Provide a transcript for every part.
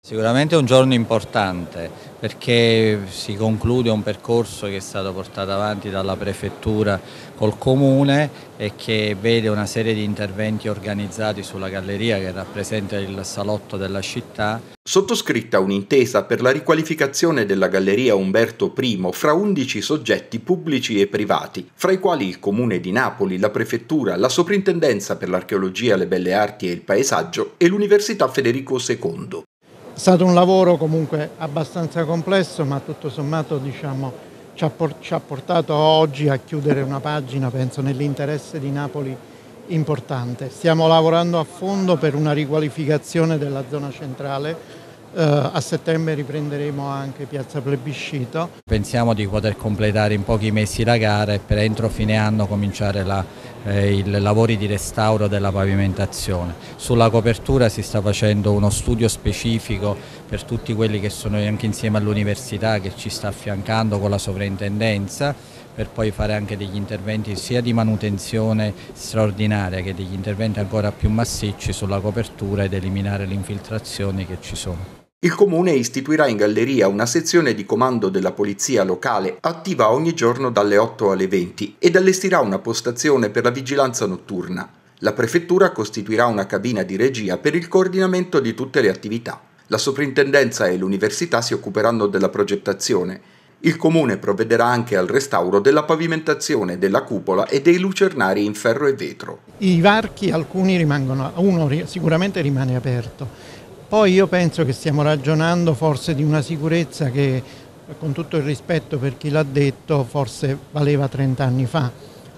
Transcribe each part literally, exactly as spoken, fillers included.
Sicuramente è un giorno importante perché si conclude un percorso che è stato portato avanti dalla Prefettura col Comune e che vede una serie di interventi organizzati sulla galleria che rappresenta il salotto della città. Sottoscritta un'intesa per la riqualificazione della Galleria Umberto I fra undici soggetti pubblici e privati, fra i quali il Comune di Napoli, la Prefettura, la Soprintendenza per l'Archeologia, le Belle Arti e il Paesaggio e l'Università Federico secondo. È stato un lavoro comunque abbastanza complesso, ma tutto sommato diciamo, ci, ha por- ci ha portato oggi a chiudere una pagina, penso, nell'interesse di Napoli importante. Stiamo lavorando a fondo per una riqualificazione della zona centrale. Uh, a settembre riprenderemo anche Piazza Plebiscito. Pensiamo di poter completare in pochi mesi la gara e per entro fine anno cominciare la, eh, i lavori di restauro della pavimentazione. Sulla copertura si sta facendo uno studio specifico per tutti quelli che sono anche insieme all'università che ci sta affiancando con la sovrintendenza, per poi fare anche degli interventi sia di manutenzione straordinaria che degli interventi ancora più massicci sulla copertura ed eliminare le infiltrazioni che ci sono. Il Comune istituirà in galleria una sezione di comando della polizia locale attiva ogni giorno dalle otto alle venti ed allestirà una postazione per la vigilanza notturna. La Prefettura costituirà una cabina di regia per il coordinamento di tutte le attività. La Soprintendenza e l'Università si occuperanno della progettazione. Il Comune provvederà anche al restauro della pavimentazione, della cupola e dei lucernari in ferro e vetro. I varchi, alcuni rimangono, uno sicuramente rimane aperto. Poi io penso che stiamo ragionando forse di una sicurezza che, con tutto il rispetto per chi l'ha detto, forse valeva trenta anni fa.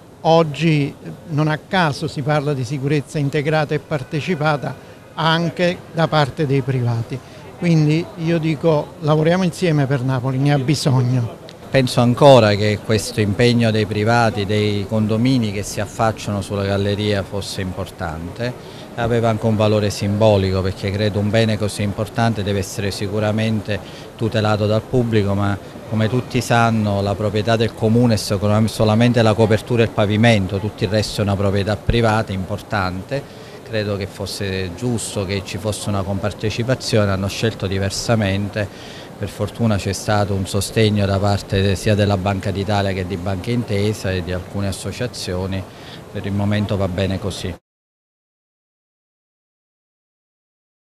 Oggi non a caso si parla di sicurezza integrata e partecipata anche da parte dei privati. Quindi io dico lavoriamo insieme per Napoli, ne ha bisogno. Penso ancora che questo impegno dei privati, dei condomini che si affacciano sulla galleria fosse importante. Aveva anche un valore simbolico perché credo un bene così importante deve essere sicuramente tutelato dal pubblico, ma come tutti sanno la proprietà del comune è solamente la copertura e il pavimento, tutto il resto è una proprietà privata importante. Credo che fosse giusto che ci fosse una compartecipazione, hanno scelto diversamente, per fortuna c'è stato un sostegno da parte sia della Banca d'Italia che di Banca Intesa e di alcune associazioni, per il momento va bene così.